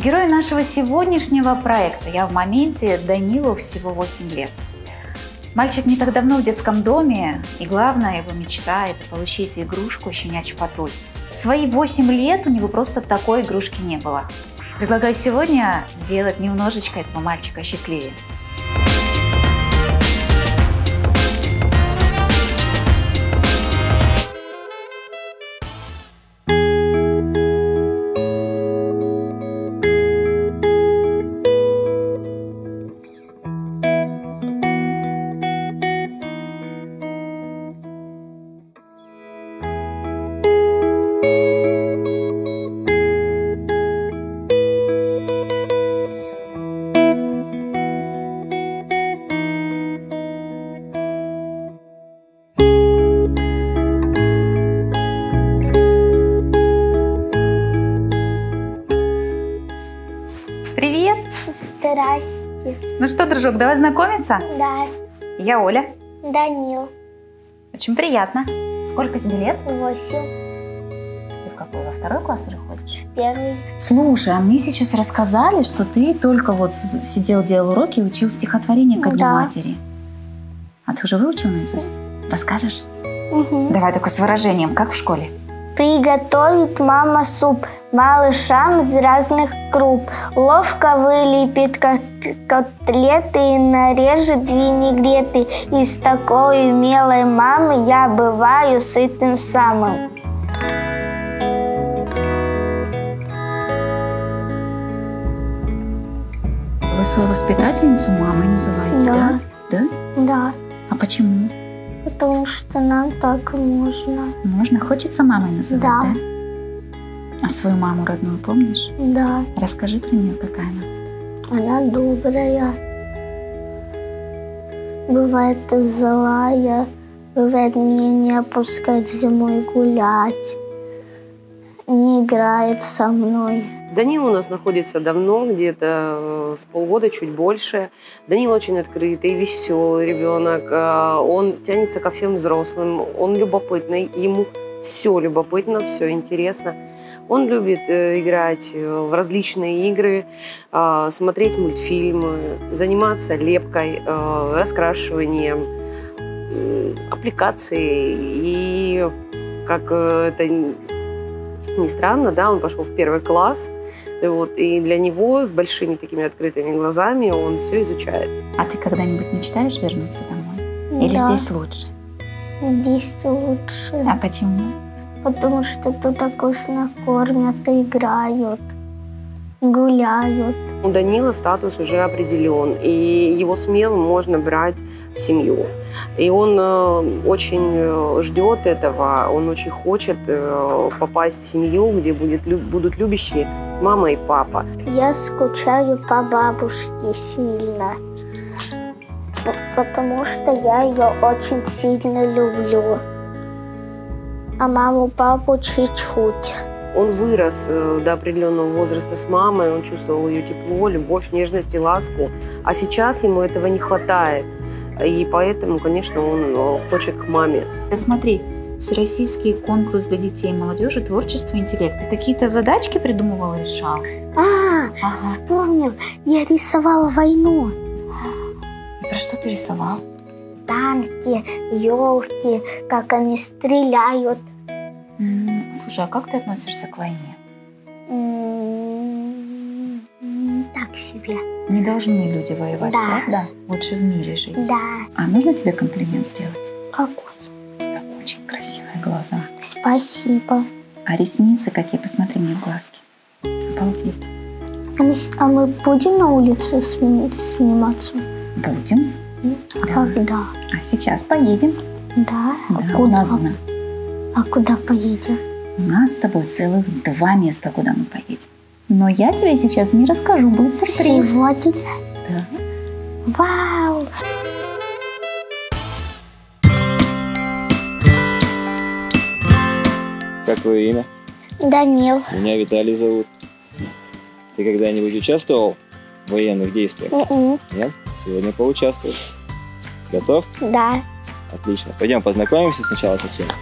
Герой нашего сегодняшнего проекта «Я в моменте» Данилу всего 8 лет. Мальчик не так давно в детском доме, и главная его мечта – это получить игрушку «Щенячий патруль». В свои 8 лет у него просто такой игрушки не было. Предлагаю сегодня сделать немножечко этого мальчика счастливее. Привет! Здрасте. Ну что, дружок, давай знакомиться? Да. Я Оля. Данил. Очень приятно. Сколько тебе лет? 8. Ты в какой? Во второй класс уже ходишь? 1. Слушай, а мне сейчас рассказали, что ты только вот сидел, делал уроки и учил стихотворение ко Дню Да. матери. А ты уже выучил наизусть? Расскажешь? Угу. Давай только с выражением, как в школе. Приготовит мама суп малышам из разных круп. Ловко вылепит котлеты и нарежет винегреты. И с такой умелой мамой я бываю сытым самым. Вы свою воспитательницу мамой называете, да? Да? Да. А почему? Потому что нам так можно. Можно? Хочется мамой называть, Да. да? А свою маму родную помнишь? Да. Расскажи про нее, какая она у тебя. Она добрая. Бывает злая. Бывает, меня не опускает зимой гулять. Не играет со мной. Данил у нас находится давно, где-то с полгода, чуть больше. Данил очень открытый, веселый ребенок. Он тянется ко всем взрослым, он любопытный, ему все любопытно, все интересно. Он любит играть в различные игры, смотреть мультфильмы, заниматься лепкой, раскрашиванием, аппликацией. И как это ни странно, да, он пошел в 1 класс. Вот, и для него с большими такими открытыми глазами он все изучает. А ты когда-нибудь мечтаешь вернуться домой? Или Да. здесь лучше? Здесь лучше. А почему? Потому что тут так вкусно кормят, играют, гуляют. У Данила статус уже определен, и его смело можно брать в семью. И он очень ждет этого, он очень хочет попасть в семью, где будут любящие мама и папа. Я скучаю по бабушке сильно, потому что я ее очень сильно люблю. А маму, папу чуть-чуть. Он вырос до определенного возраста с мамой, он чувствовал ее тепло, любовь, нежность и ласку. А сейчас ему этого не хватает. И поэтому, конечно, он хочет к маме. Да смотри, Всероссийский конкурс для детей и молодежи «Творчество и интеллект». Ты какие-то задачки придумывал, решал? Ага. Вспомнил, я рисовала войну. И про что ты рисовал? Танки, елки, как они стреляют. Слушай, а как ты относишься к войне? Так себе. Не должны люди воевать, Да. правда? Лучше в мире жить. Да. А можно тебе комплимент сделать? Какой? У тебя очень красивые глаза. Спасибо. А ресницы какие? Посмотри мне в глазки. Обалдеть. А мы будем на улице сниматься? Будем. Да. Когда? А сейчас поедем. Да. Да, Куда? у нас А куда поедем? У нас с тобой целых 2 места, куда мы поедем. Но я тебе сейчас не расскажу, будет сюрприз. Сегодня? Да. Вау! Как твое имя? Данил. Меня Виталий зовут. Ты когда-нибудь участвовал в военных действиях? Нет? Сегодня поучаствуешь. Готов? Да. Отлично. Пойдем познакомимся сначала со всеми.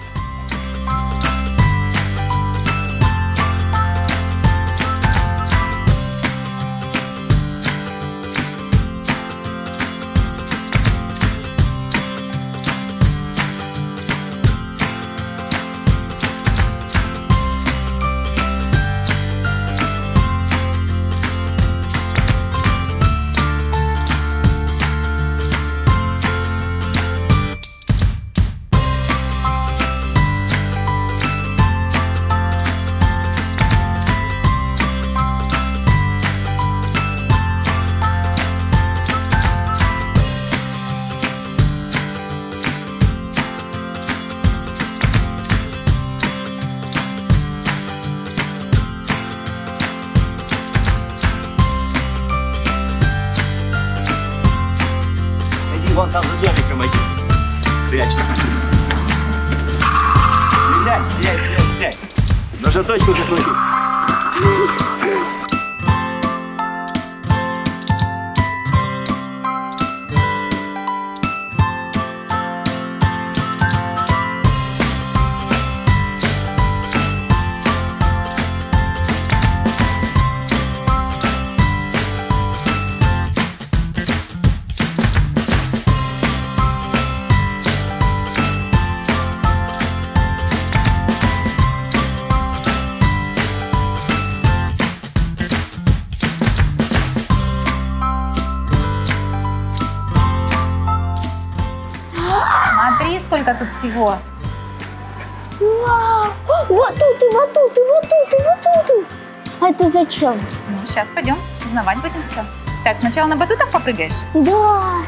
вон там за домиком один. Прячется. Стреляй, стреляй, стреляй, стреляй. Нужно точку какую-то. Смотри, сколько тут всего. Вау! Вот тут, и вот тут, и вот тут, и вот тут. А это зачем? Ну, сейчас пойдем, узнавать будем все. Так, сначала на батутах попрыгаешь? Да.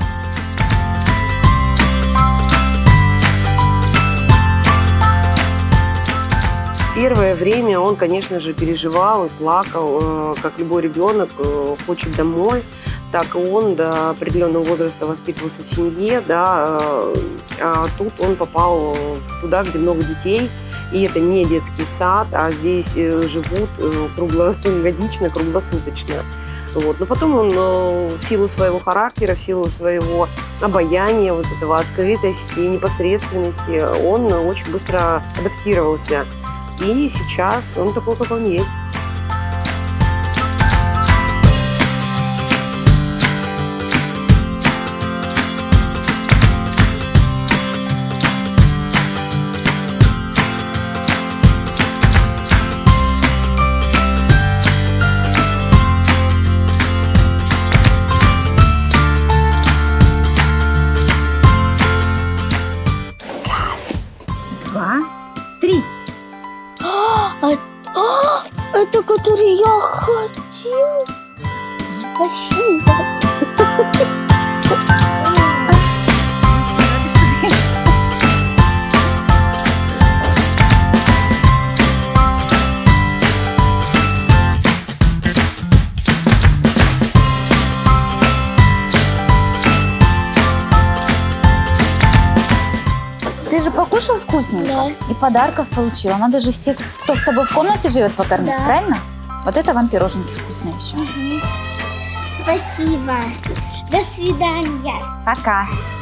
Первое время он, конечно же, переживал и плакал, как любой ребенок, хочет домой. Так и он до определенного возраста воспитывался в семье, да, а тут он попал туда, где много детей, и это не детский сад, а здесь живут круглогодично, круглосуточно. Вот. Но потом он в силу своего характера, в силу своего обаяния, вот этого открытости, непосредственности, он очень быстро адаптировался. И сейчас он такой, как он есть. Два, три. Это который я хотел. Спасибо. Ты же покушал вкусненько? Да. И подарков получила. Надо же всех, кто с тобой в комнате живет, покормить, Да. правильно? Вот это вам пироженки вкусные еще. Спасибо. До свидания. Пока.